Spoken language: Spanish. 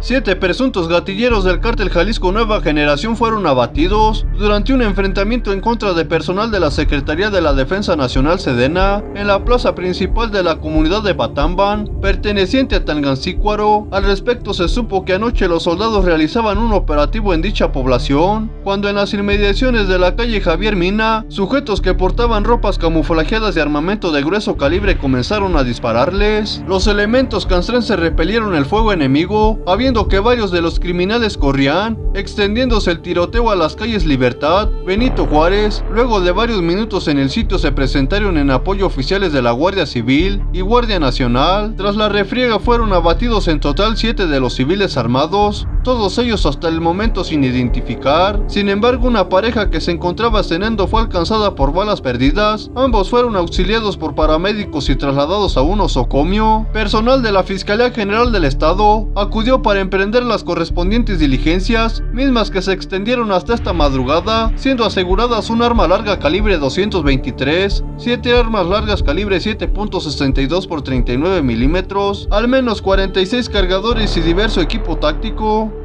7 presuntos gatilleros del cártel Jalisco Nueva Generación fueron abatidos durante un enfrentamiento en contra de personal de la Secretaría de la Defensa Nacional Sedena en la plaza principal de la comunidad de Batamban, perteneciente a Tangancícuaro. Al respecto se supo que anoche los soldados realizaban un operativo en dicha población, cuando en las inmediaciones de la calle Javier Mina, sujetos que portaban ropas camuflajeadas y armamento de grueso calibre comenzaron a dispararles. Los elementos castrenses repelieron el fuego enemigo, habiendo que varios de los criminales corrían, extendiéndose el tiroteo a las calles Libertad, Benito Juárez. Luego de varios minutos en el sitio se presentaron en apoyo oficiales de la Guardia Civil y Guardia Nacional. Tras la refriega fueron abatidos en total 7 de los civiles armados, todos ellos hasta el momento sin identificar. Sin embargo, una pareja que se encontraba cenando fue alcanzada por balas perdidas. Ambos fueron auxiliados por paramédicos y trasladados a un osocomio. Personal de la Fiscalía General del Estado acudió para emprender las correspondientes diligencias, mismas que se extendieron hasta esta madrugada, siendo aseguradas un arma larga calibre 223, 7 armas largas calibre 7.62 por 39 milímetros, al menos 46 cargadores y diverso equipo táctico.